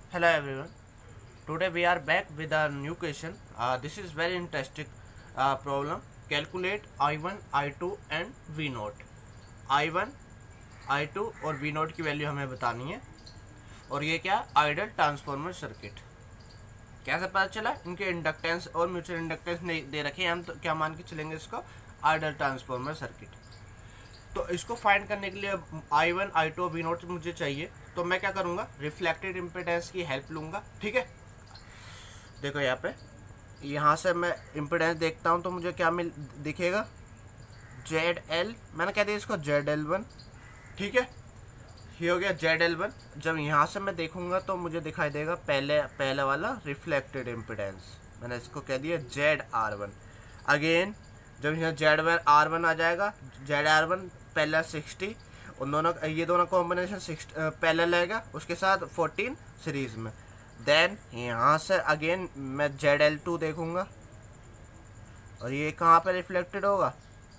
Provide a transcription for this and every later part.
Hello everyone. Today we are back with a new question. This is very interesting problem. Calculate I1, I2 and V0. I1, I2 और V0 की value हमें बतानी है और ये क्या आइडल ट्रांसफॉर्मर सर्किट। कैसे पता चला? इनके इंडक्टेंस और म्यूचुअल इंडक्टेंस नहीं दे रखे हैं, हम तो क्या मान के चलेंगे इसको आइडल ट्रांसफॉर्मर सर्किट। तो इसको फाइंड करने के लिए I1, I2 और V0 मुझे चाहिए, तो मैं क्या करूँगा, रिफ्लेक्टेड इम्पिडेंस की हेल्प लूँगा। ठीक है, देखो यहाँ से मैं इम्पिडेंस देखता हूँ तो मुझे क्या दिखेगा, ZL, मैंने कह दिया इसको ZL1। ठीक है, ये हो गया ZL1। जब यहाँ से मैं देखूँगा तो मुझे दिखाई देगा पहले वाला रिफ्लेक्टेड इम्पिडेंस, मैंने इसको कह दिया ZR1। अगेन जब यहाँ ZR1 आ जाएगा, ZR1 पहला 60, उन दोनों ये दोनों कॉम्बिनेशन 60 पहले लगेगा, उसके साथ 14 सीरीज में। देन यहाँ से अगेन मैं ZL2 देखूंगा और ये कहाँ पे रिफ्लेक्टेड होगा,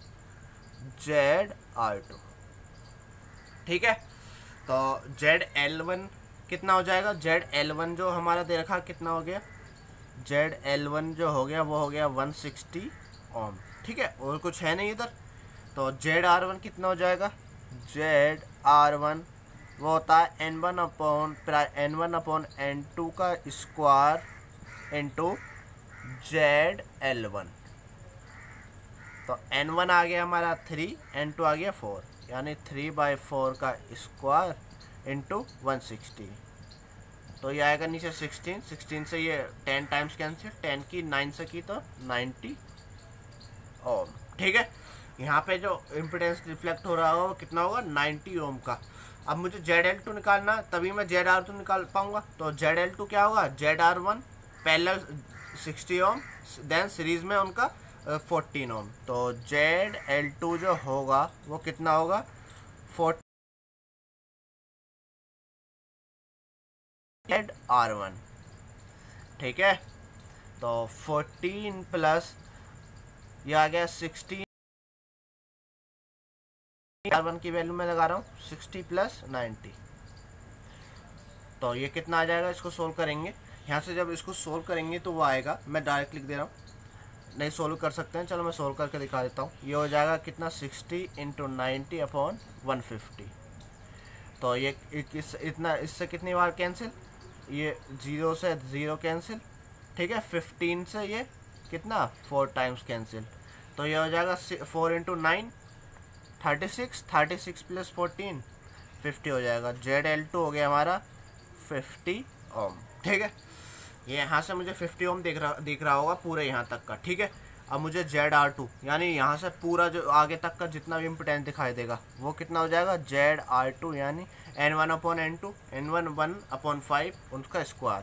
ZR2। ठीक है, तो ZL1 कितना हो जाएगा, ZL1 जो हमारा दे रखा कितना हो गया, ZL1 जो हो गया वो हो गया 160 ओम। ठीक है, और कुछ है नहीं इधर, तो ZR1 कितना हो जाएगा, ZR1 वो होता है N1 अपॉन N2 का स्क्वायर इंटू ZL1। तो N1 आ गया हमारा 3, N2 आ गया 4, यानी 3/4 का स्क्वायर इंटू 160। तो ये आएगा नीचे 16 से ये 10 टाइम्स कैंसिल, 10 की 9 से की तो 90 ओम। ठीक है, यहाँ पे जो इम्पिडेंस रिफ्लेक्ट हो रहा होगा वो कितना होगा, 90 ओम का। अब मुझे ZL2 निकालना, तभी मैं ZR2 निकाल पाऊंगा। तो ZL2 क्या होगा, ZR1 पहले 60 ओम, देन सीरीज में उनका 14 ओम। तो ZL2 जो होगा वो कितना होगा, 40 ZR1। ठीक है, तो 14 प्लस ये आ गया 16, R1 की वैल्यू मैं लगा रहा हूँ 60 प्लस 90, तो ये कितना आ जाएगा, इसको सोल्व करेंगे। यहाँ से जब इसको सोल्व करेंगे तो वो आएगा, मैं डायरेक्ट लिख दे रहा हूँ, नहीं सोल्व कर सकते हैं, चलो मैं सोल्व करके दिखा देता हूँ। ये हो जाएगा कितना, 60 × 90 अपॉन 150। तो ये इतना इससे कितनी बार कैंसिल, ये 0 से 0 कैंसिल। ठीक है, 15 से ये कितना 4 टाइम्स कैंसिल, तो ये हो जाएगा 4 × 9 36 प्लस 14 50 हो जाएगा। ZL2 हो गया हमारा 50 ओम। ठीक है, ये यहाँ से मुझे 50 ओम दिख रहा होगा पूरे यहाँ तक का। ठीक है, अब मुझे ZR2 यानी यहाँ से पूरा जो आगे तक का जितना भी इम्पिडेंस दिखाई देगा वो कितना हो जाएगा, ZR2 यानी N1 अपॉन N2, N1 1/5 उनका स्क्वायर,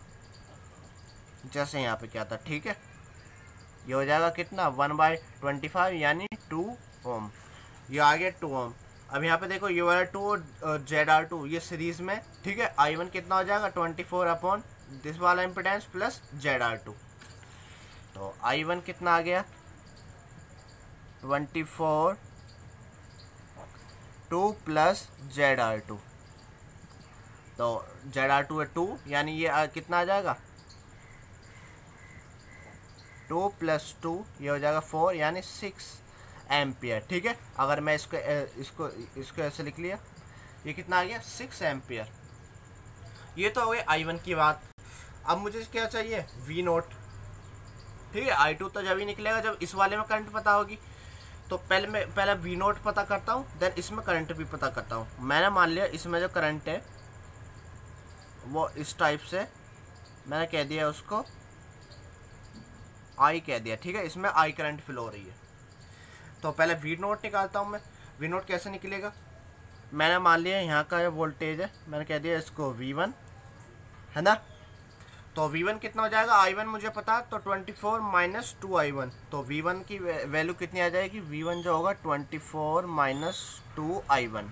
जैसे यहाँ पे क्या था। ठीक है, ये हो जाएगा कितना, 1/25 यानी 2 ओम। ये आ गया 2 ओम। अब यहाँ पे देखो ये वाला 2 और ZR2 ये सीरीज में। ठीक है, I1 कितना हो जाएगा, 24 अपॉन दिस वाला इम्पिडेंस प्लस ZR2। तो I1 कितना आ गया, 24 2 प्लस ZR2। तो ZR2 है 2, यानी ये कितना आ जाएगा, 2 + 2 ये हो जाएगा 4, यानी 6 एम्पियर। ठीक है, अगर मैं इसको ऐसे लिख लिया, ये कितना आ गया, 6 एम्पियर। ये तो हो गई I1 की बात। अब मुझे क्या चाहिए, V0। ठीक है, I2 तो जब ही निकलेगा जब इस वाले में करंट पता होगी, तो पहले V0 पता करता हूँ, देन इसमें करंट भी पता करता हूँ। मैंने मान लिया इसमें जो करंट है वो इस टाइप से मैंने कह दिया, उसको I कह दिया। ठीक है, इसमें I करंट फ्लो हो रही है। तो पहले V0 निकालता हूँ मैं। V0 कैसे निकलेगा, मैंने मान लिया यहाँ का वोल्टेज है, मैंने कह दिया इसको V1 है ना। तो V1 कितना हो जाएगा, I1 मुझे पता, तो 24 - 2I1। तो V1 की वैल्यू कितनी आ जाएगी, V1 जो होगा 24 - 2I1।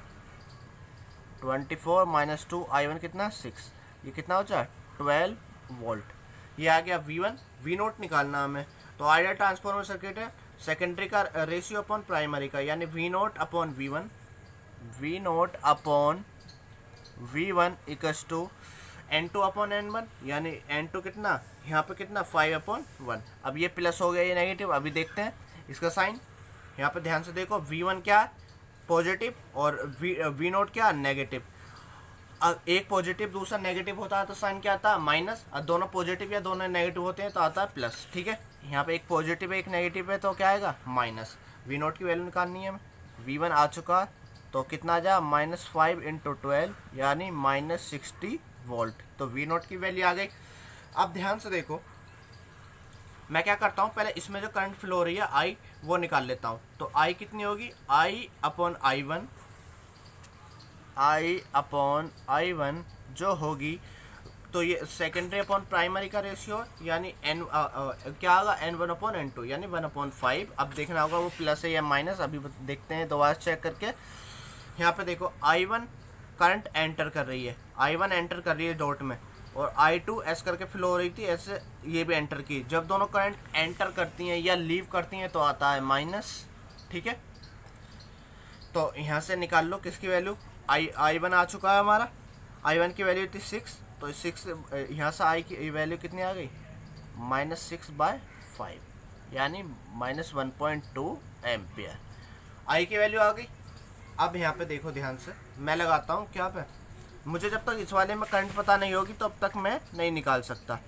24 - 2I1 कितना, 6। ये कितना हो जाए, 12 वोल्ट। ये आ गया V1। V0 निकालना हमें, तो आइडियल ट्रांसफॉर्मर सर्किट है, सेकेंडरी का रेशियो अपॉन प्राइमरी का, यानी V0 upon V1 V0 upon V1 equals to N2 upon N1 यानी N2 कितना, यहाँ पे कितना 5/1। अब ये प्लस हो गया, ये नेगेटिव। अभी देखते हैं इसका साइन। यहाँ पे ध्यान से देखो, V1 क्या है पॉजिटिव और V0 क्या नेगेटिव। एक पॉजिटिव दूसरा नेगेटिव होता है तो साइन क्या आता है माइनस, और दोनों पॉजिटिव या दोनों नेगेटिव होते हैं तो आता है प्लस। ठीक है, यहाँ पे एक पॉजिटिव है एक नेगेटिव है तो क्या आएगा माइनस। V0 की वैल्यू निकालनी है हमें। V1 आ चुका तो कितना आ जाए -5 × 12 यानी -60 वोल्ट। तो V0 की वैल्यू आ गई। अब ध्यान से देखो, मैं क्या करता हूँ, पहले इसमें जो करंट फ्लो हो रही है I वो निकाल लेता हूँ। तो I कितनी होगी, I/I1 जो होगी, तो ये सेकेंडरी अपॉन प्राइमरी का रेशियो यानी क्या होगा N1/N2 यानी 1/5। अब देखना होगा वो प्लस है या माइनस, अभी देखते हैं दोबारा चेक करके। यहाँ पे देखो I1 करंट एंटर कर रही है, I1 एंटर कर रही है डॉट में, और I2 ऐसे करके फ्लो हो रही थी, ऐसे ये भी एंटर की। जब दोनों करंट एंटर करती हैं या लीव करती हैं तो आता है माइनस। ठीक है, तो यहाँ से निकाल लो किसकी वैल्यू, I1 आ चुका है हमारा। I1 की वैल्यू थी 6, तो 6 यहाँ से I की वैल्यू कितनी आ गई -6/5 यानी -1.2 एम्पियर। I की वैल्यू आ गई। अब यहाँ पे देखो ध्यान से, मैं लगाता हूँ क्या पे, मुझे जब तक इस वाले में करंट पता नहीं होगी तब तक मैं नहीं निकाल सकता।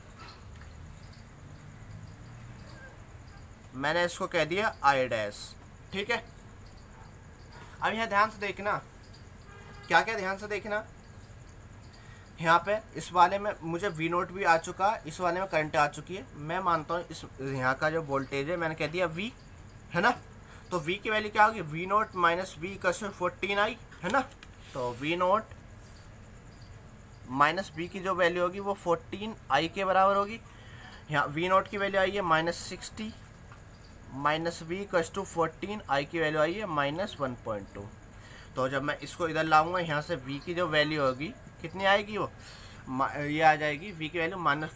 मैंने इसको कह दिया I'। ठीक है, अब यहाँ ध्यान से देखना, क्या क्या ध्यान से देखना, यहाँ पे इस वाले में मुझे V0 भी आ चुका है, इस वाले में करंट आ चुकी है। मैं मानता हूँ इस यहाँ का जो वोल्टेज है मैंने कह दिया V है ना, तो V की वैल्यू क्या होगी, V0 - V = 14I है ना। तो V0 - V की जो वैल्यू होगी वो 14I के बराबर होगी। यहाँ V0 की वैल्यू आई है -60 -V = 14I की वैल्यू आई है -1.2। तो जब मैं इसको इधर लाऊंगा, यहाँ से V की जो वैल्यू होगी कितनी आएगी, वो ये आ जाएगी V की वैल्यू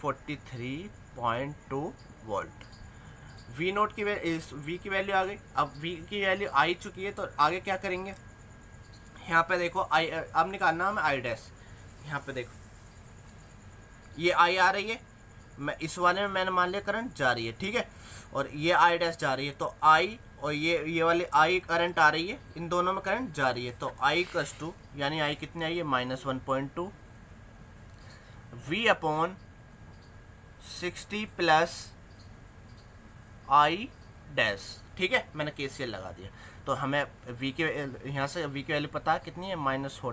-43.2 वोल्ट। V0 की V की वैल्यू आ गई। अब V की वैल्यू आ चुकी है तो आगे क्या करेंगे, यहाँ पे देखो अब निकालना हमें I'। यहाँ पे देखो ये I आ रही है, मैं इस वाले में मैंने मान लिया करंट जा रही है। ठीक है, और ये I' जा रही है, तो I और ये वाली I करंट आ रही है, इन दोनों में करंट जा रही है। तो I = यानी I कितनी आई है -1.2 V/60 + I'। ठीक है, मैंने KCL लगा दिया। तो हमें V के यहाँ से V की वैल्यू पता है कितनी है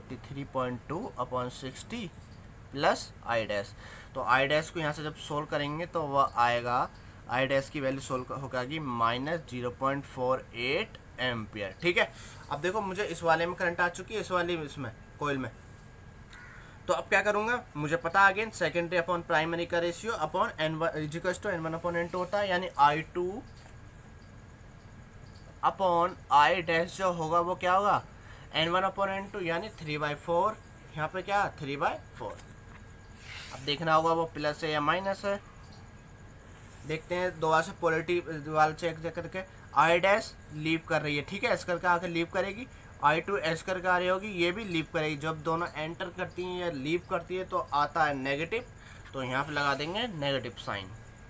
-43.2/60 + I'। तो I' को यहाँ से जब सोल्व करेंगे तो वह आएगा, I' की वैल्यू सोल्व होकर आएगी -0.48 एम्पियर। ठीक है, अब देखो मुझे इस वाले में करंट आ चुकी है, इस वाले में, इसमें कोयल में। तो अब क्या करूँगा, मुझे पता अगेन सेकेंडरी अपॉन प्राइमरी का रेशियो अपॉन N1 = N1/N2 होता है, यानी I2/I' जो होगा वो क्या होगा N1/N2 यानी 3/4। यहाँ पे क्या 3/4। अब देखना होगा वो प्लस है या माइनस है। देखते हैं दोबारा से पॉजिटिव वाला चेक करके। I' लीव कर रही है, ठीक है, एस करके आकर लीव करेगी। I2 एस करके आ रही होगी, ये भी लीव करेगी। जब दोनों एंटर करती हैं या लीव करती है तो आता है नेगेटिव, तो यहाँ पे लगा देंगे नेगेटिव साइन।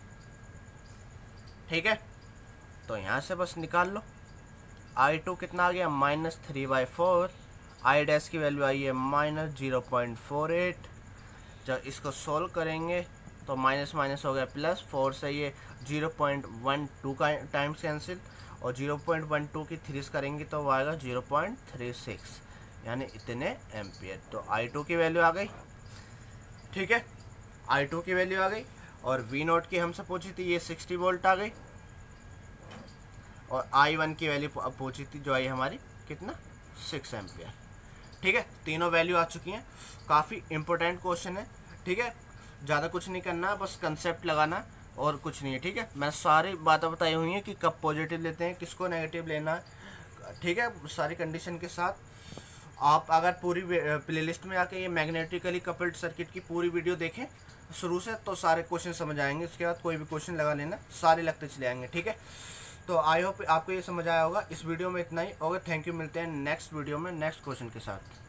ठीक है, तो यहाँ से बस निकाल लो। I2 कितना आ गया -3/4, I' की वैल्यू आई है -0.48। जब इसको सोल्व करेंगे तो माइनस माइनस हो गया प्लस, 4 से ये 0.12 का टाइम्स कैंसिल, और 0.12 की 3 करेंगे तो वो आएगा 0.36 यानी इतने एम्पियर। तो I2 की वैल्यू आ गई। ठीक है, I2 की वैल्यू आ गई, और V0 की हमसे पूछी थी, ये 60 वोल्ट आ गई, और I1 की वैल्यू पूछी थी जो आई हमारी कितना 6 एम्पियर। ठीक है, तीनों वैल्यू आ चुकी हैं। काफ़ी इंपॉर्टेंट क्वेश्चन है। ठीक है, ज़्यादा कुछ नहीं करना, बस कंसेप्ट लगाना और कुछ नहीं है। ठीक है, मैं सारी बातें बताई हुई हैं कि कब पॉजिटिव लेते हैं, किसको नेगेटिव लेना है। ठीक है, सारी कंडीशन के साथ। आप अगर पूरी प्लेलिस्ट में आके ये मैग्नेटिकली कपल्ड सर्किट की पूरी वीडियो देखें शुरू से, तो सारे क्वेश्चन समझ आएंगे। उसके बाद कोई भी क्वेश्चन लगा लेना, सारे लगते चले आएंगे। ठीक है, तो आई होप आपको ये समझ आया होगा। इस वीडियो में इतना ही। Okay, thank you. मिलते हैं नेक्स्ट वीडियो में नेक्स्ट क्वेश्चन के साथ।